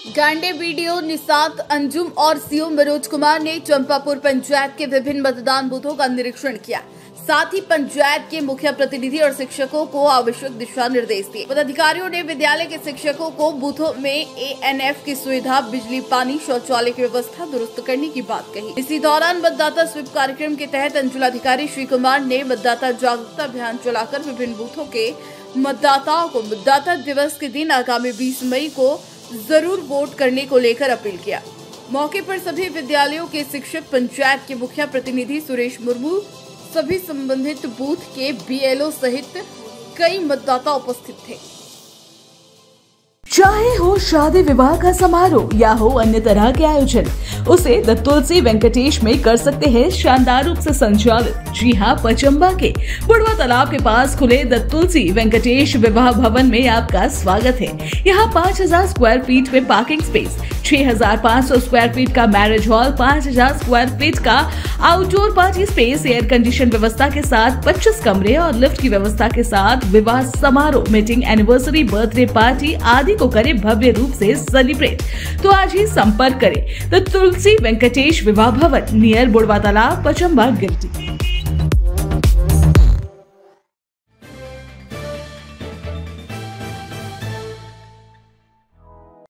गांडे BDO Nishat Anjum और CO Manoj Kumar ने चंपापुर पंचायत के विभिन्न मतदान बूथों का निरीक्षण किया। साथ ही पंचायत के मुख्य प्रतिनिधि और शिक्षकों को आवश्यक दिशा निर्देश दिए। पदाधिकारियों ने विद्यालय के शिक्षकों को बूथों में एएनएफ की सुविधा, बिजली, पानी, शौचालय की व्यवस्था दुरुस्त करने की बात कही। इसी दौरान मतदाता स्वीप कार्यक्रम के तहत अंचलाधिकारी श्री कुमार ने मतदाता जागरूकता अभियान चलाकर विभिन्न बूथों के मतदाताओं को मतदाता दिवस के दिन आगामी 20 मई को जरूर वोट करने को लेकर अपील किया। मौके पर सभी विद्यालयों के शिक्षक, पंचायत के मुखिया प्रतिनिधि सुरेश मुर्मू, सभी संबंधित बूथ के बीएलओ सहित कई मतदाता उपस्थित थे। चाहे हो शादी विवाह का समारोह या हो अन्य तरह के आयोजन, उसे द तुलसी वेंकटेश में कर सकते हैं शानदार रूप से संचालित। जी हाँ, पचंबा के बुढ़वा तालाब के पास खुले द तुलसी वेंकटेश विवाह भवन में आपका स्वागत है। यहाँ 5000 स्क्वायर फीट में पार्किंग स्पेस, 6500 स्क्वायर फीट का मैरिज हॉल, 5000 स्क्वायर फीट का outdoor party space, air condition व्यवस्था के साथ 25 कमरे और लिफ्ट की व्यवस्था के साथ विवाह समारोह, मीटिंग, एनिवर्सरी, बर्थडे पार्टी आदि को करें भव्य रूप से सेलिब्रेट। तो आज ही संपर्क करें द तुलसी वेंकटेश विवाह भवन, नियर बुढ़वा तालाब, पचंबा, गिरिडीह।